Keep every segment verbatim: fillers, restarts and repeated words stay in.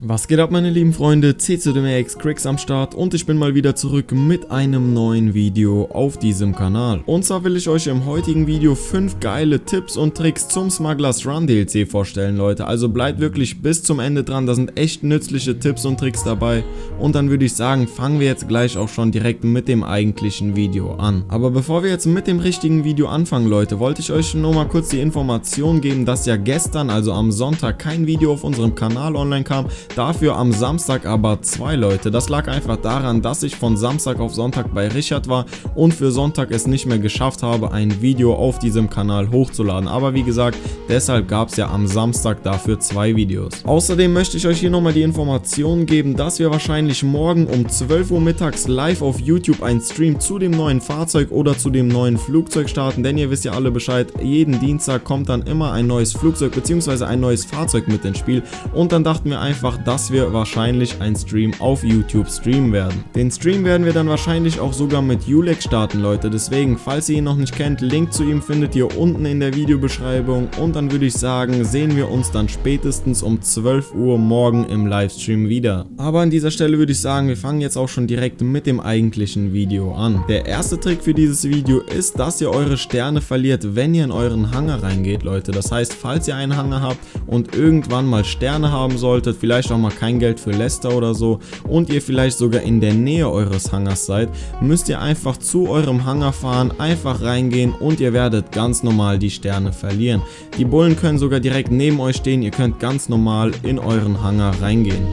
Was geht ab, meine lieben Freunde, C Z M X Cricks am Start und ich bin mal wieder zurück mit einem neuen Video auf diesem Kanal. Und zwar will ich euch im heutigen Video fünf geile Tipps und Tricks zum Smugglers Run D L C vorstellen, Leute. Also bleibt wirklich bis zum Ende dran, da sind echt nützliche Tipps und Tricks dabei. Und dann würde ich sagen, fangen wir jetzt gleich auch schon direkt mit dem eigentlichen Video an. Aber bevor wir jetzt mit dem richtigen Video anfangen, Leute, wollte ich euch nur mal kurz die Information geben, dass ja gestern, also am Sonntag, kein Video auf unserem Kanal online kam. Dafür am Samstag aber zwei, Leute. Das lag einfach daran, dass ich von Samstag auf Sonntag bei Richard war und für Sonntag es nicht mehr geschafft habe, ein Video auf diesem Kanal hochzuladen. Aber wie gesagt, deshalb gab es ja am Samstag dafür zwei Videos. Außerdem möchte ich euch hier nochmal die Information geben, dass wir wahrscheinlich morgen um zwölf Uhr mittags live auf YouTube einen Stream zu dem neuen Fahrzeug oder zu dem neuen Flugzeug starten. Denn ihr wisst ja alle Bescheid, jeden Dienstag kommt dann immer ein neues Flugzeug bzw. ein neues Fahrzeug mit ins Spiel. Und dann dachten wir einfach, dass wir wahrscheinlich einen Stream auf YouTube streamen werden. Den Stream werden wir dann wahrscheinlich auch sogar mit Julex starten, Leute. Deswegen, falls ihr ihn noch nicht kennt, Link zu ihm findet ihr unten in der Videobeschreibung. Und dann würde ich sagen, sehen wir uns dann spätestens um zwölf Uhr morgen im Livestream wieder. Aber an dieser Stelle würde ich sagen, wir fangen jetzt auch schon direkt mit dem eigentlichen Video an. Der erste Trick für dieses Video ist, dass ihr eure Sterne verliert, wenn ihr in euren Hangar reingeht, Leute. Das heißt, falls ihr einen Hangar habt und irgendwann mal Sterne haben solltet, vielleicht auch mal kein Geld für Lester oder so und ihr vielleicht sogar in der Nähe eures Hangars seid, müsst ihr einfach zu eurem Hangar fahren, einfach reingehen und ihr werdet ganz normal die Sterne verlieren. Die Bullen können sogar direkt neben euch stehen, ihr könnt ganz normal in euren Hangar reingehen.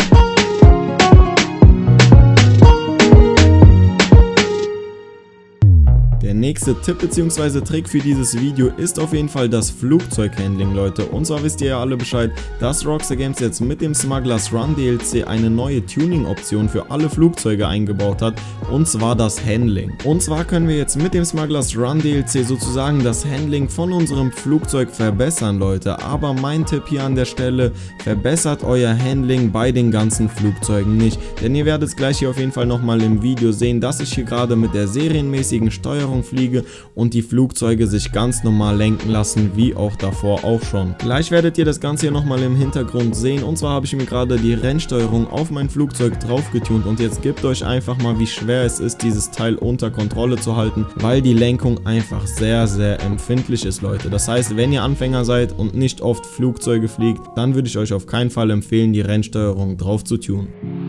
Der nächste Tipp bzw. Trick für dieses Video ist auf jeden Fall das Flugzeughandling, Leute. Und zwar wisst ihr ja alle Bescheid, dass Rockstar Games jetzt mit dem Smugglers Run D L C eine neue Tuning-Option für alle Flugzeuge eingebaut hat, und zwar das Handling. Und zwar können wir jetzt mit dem Smugglers Run D L C sozusagen das Handling von unserem Flugzeug verbessern, Leute. Aber mein Tipp hier an der Stelle, verbessert euer Handling bei den ganzen Flugzeugen nicht. Denn ihr werdet es gleich hier auf jeden Fall nochmal im Video sehen, dass ich hier gerade mit der serienmäßigen Steuerung fliege und die Flugzeuge sich ganz normal lenken lassen, wie auch davor auch schon. Gleich werdet ihr das Ganze hier nochmal im Hintergrund sehen, und zwar habe ich mir gerade die Rennsteuerung auf mein Flugzeug drauf getunt und jetzt gebt euch einfach mal, wie schwer es ist, dieses Teil unter Kontrolle zu halten, weil die Lenkung einfach sehr, sehr empfindlich ist, Leute. Das heißt, wenn ihr Anfänger seid und nicht oft Flugzeuge fliegt, dann würde ich euch auf keinen Fall empfehlen, die Rennsteuerung drauf zu tunen.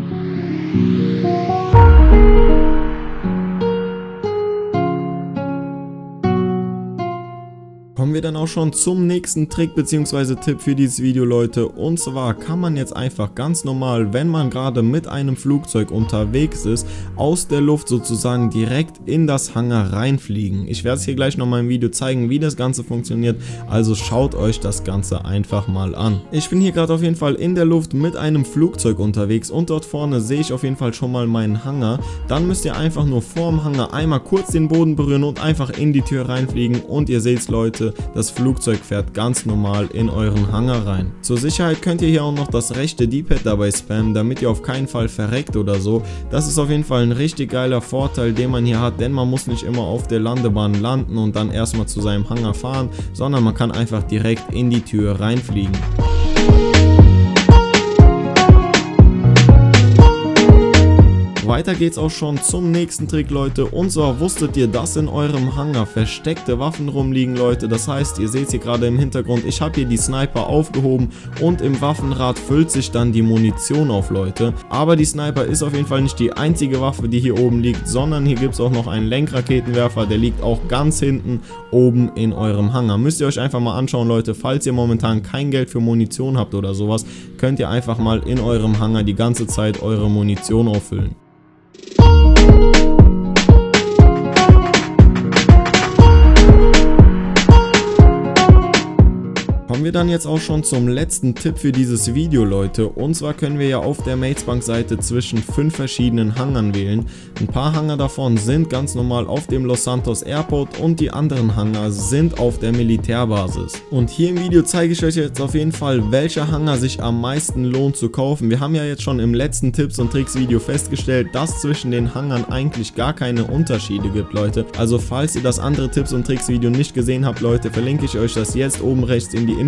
Kommen wir dann auch schon zum nächsten Trick bzw. Tipp für dieses Video, Leute. Und zwar kann man jetzt einfach ganz normal, wenn man gerade mit einem Flugzeug unterwegs ist, aus der Luft sozusagen direkt in das Hangar reinfliegen. Ich werde es hier gleich nochmal im Video zeigen, wie das Ganze funktioniert. Also schaut euch das Ganze einfach mal an. Ich bin hier gerade auf jeden Fall in der Luft mit einem Flugzeug unterwegs und dort vorne sehe ich auf jeden Fall schon mal meinen Hangar. Dann müsst ihr einfach nur vorm Hangar einmal kurz den Boden berühren und einfach in die Tür reinfliegen und ihr seht es, Leute, das Flugzeug fährt ganz normal in euren Hangar rein. Zur Sicherheit könnt ihr hier auch noch das rechte D-Pad dabei spammen, damit ihr auf keinen Fall verreckt oder so. Das ist auf jeden Fall ein richtig geiler Vorteil, den man hier hat, denn man muss nicht immer auf der Landebahn landen und dann erstmal zu seinem Hangar fahren, sondern man kann einfach direkt in die Tür reinfliegen. Weiter geht's auch schon zum nächsten Trick, Leute, und zwar wusstet ihr, dass in eurem Hangar versteckte Waffen rumliegen, Leute. Das heißt, ihr seht hier gerade im Hintergrund, ich habe hier die Sniper aufgehoben und im Waffenrad füllt sich dann die Munition auf, Leute. Aber die Sniper ist auf jeden Fall nicht die einzige Waffe, die hier oben liegt, sondern hier gibt es auch noch einen Lenkraketenwerfer, der liegt auch ganz hinten oben in eurem Hangar. Müsst ihr euch einfach mal anschauen, Leute, falls ihr momentan kein Geld für Munition habt oder sowas, könnt ihr einfach mal in eurem Hangar die ganze Zeit eure Munition auffüllen. Kommen wir dann jetzt auch schon zum letzten Tipp für dieses Video, Leute. Und zwar können wir ja auf der Matesbank-Seite zwischen fünf verschiedenen Hangaren wählen. Ein paar Hangar davon sind ganz normal auf dem Los Santos Airport und die anderen Hangar sind auf der Militärbasis. Und hier im Video zeige ich euch jetzt auf jeden Fall, welcher Hangar sich am meisten lohnt zu kaufen. Wir haben ja jetzt schon im letzten Tipps und Tricks Video festgestellt, dass zwischen den Hangaren eigentlich gar keine Unterschiede gibt, Leute. Also falls ihr das andere Tipps und Tricks Video nicht gesehen habt, Leute, verlinke ich euch das jetzt oben rechts in die Info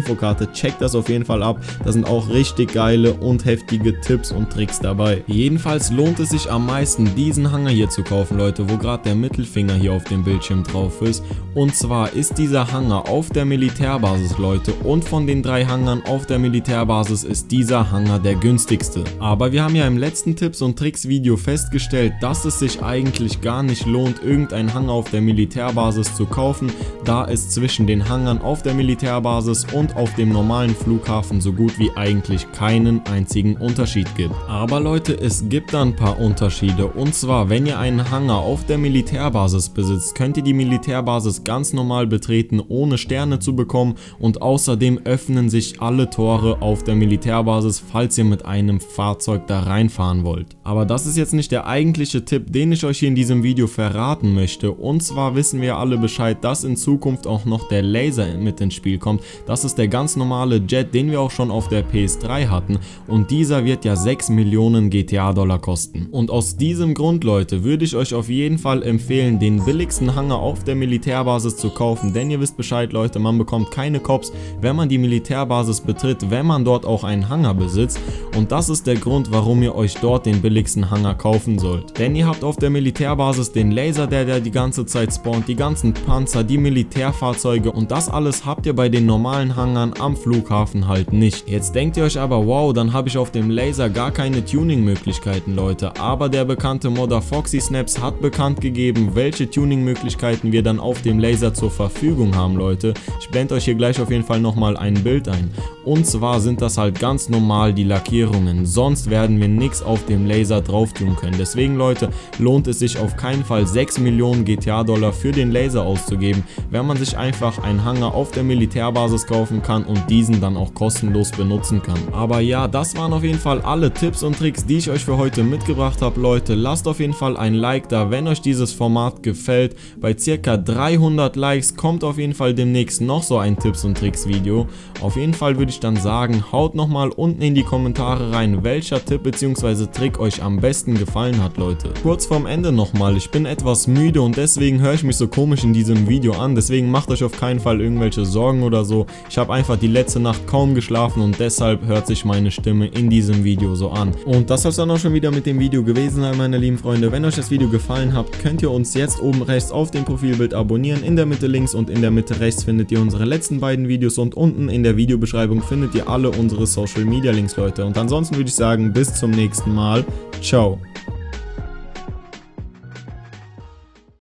Infokarte. Checkt das auf jeden Fall ab. Da sind auch richtig geile und heftige Tipps und Tricks dabei. Jedenfalls lohnt es sich am meisten, diesen Hanger hier zu kaufen, Leute, wo gerade der Mittelfinger hier auf dem Bildschirm drauf ist. Und zwar ist dieser Hanger auf der Militärbasis, Leute, und von den drei Hangern auf der Militärbasis ist dieser Hanger der günstigste. Aber wir haben ja im letzten Tipps und Tricks Video festgestellt, dass es sich eigentlich gar nicht lohnt, irgendeinen Hanger auf der Militärbasis zu kaufen, da es zwischen den Hangern auf der Militärbasis und auf dem normalen Flughafen so gut wie eigentlich keinen einzigen Unterschied gibt. Aber Leute, es gibt da ein paar Unterschiede, und zwar, wenn ihr einen Hanger auf der Militärbasis besitzt, könnt ihr die Militärbasis ganz normal betreten, ohne Sterne zu bekommen, und außerdem öffnen sich alle Tore auf der Militärbasis, falls ihr mit einem Fahrzeug da reinfahren wollt. Aber das ist jetzt nicht der eigentliche Tipp, den ich euch hier in diesem Video verraten möchte, und zwar wissen wir alle Bescheid, dass in Zukunft auch noch der Laser mit ins Spiel kommt. Das ist der ganz normale Jet, den wir auch schon auf der P S drei hatten, und dieser wird ja sechs Millionen G T A-Dollar kosten. Und aus diesem Grund, Leute, würde ich euch auf jeden Fall empfehlen, den billigsten Hanger auf der Militärbasis zu kaufen, denn ihr wisst Bescheid, Leute, man bekommt keine Cops, wenn man die Militärbasis betritt, wenn man dort auch einen Hanger besitzt, und das ist der Grund, warum ihr euch dort den billigsten Hanger kaufen sollt. Denn ihr habt auf der Militärbasis den Laser, der der die ganze Zeit spawnt, die ganzen Panzer, die Militärfahrzeuge, und das alles habt ihr bei den normalen Hangern am Flughafen halt nicht. Jetzt denkt ihr euch aber, wow, dann habe ich auf dem Laser gar keine Tuning-Möglichkeiten, Leute, aber der bekannte Modder FoxySnaps hat bekannt gegeben, welche Tuning-Möglichkeiten wir dann auf dem Laser zur Verfügung haben, Leute. Ich blende euch hier gleich auf jeden Fall nochmal ein Bild ein. Und zwar sind das halt ganz normal die Lackierungen, sonst werden wir nichts auf dem Laser drauf tun können. Deswegen, Leute, lohnt es sich auf keinen Fall sechs Millionen G T A-Dollar für den Laser auszugeben, wenn man sich einfach einen Hanger auf der Militärbasis kaufen kann und diesen dann auch kostenlos benutzen kann. Aber ja, das waren auf jeden Fall alle Tipps und Tricks, die ich euch für heute mitgebracht habe, Leute. Lasst auf jeden Fall ein Like da, wenn euch dieses Format gefällt. Bei circa dreihundert Likes kommt auf jeden Fall demnächst noch so ein Tipps und Tricks Video. Auf jeden Fall würde ich dann sagen, haut nochmal unten in die Kommentare rein, welcher Tipp bzw. Trick euch am besten gefallen hat, Leute. Kurz vorm Ende nochmal, ich bin etwas müde und deswegen höre ich mich so komisch in diesem Video an, deswegen macht euch auf keinen Fall irgendwelche Sorgen oder so. Ich habe einfach die letzte Nacht kaum geschlafen und deshalb hört sich meine Stimme in diesem Video so an. Und das soll es dann auch schon wieder mit dem Video gewesen sein, meine lieben Freunde. Wenn euch das Video gefallen hat, könnt ihr uns jetzt oben rechts auf dem Profilbild abonnieren, in der Mitte links und in der Mitte rechts findet ihr unsere letzten beiden Videos und unten in der Videobeschreibung findet ihr alle unsere Social Media Links, Leute. Und ansonsten würde ich sagen, bis zum nächsten Mal. Ciao.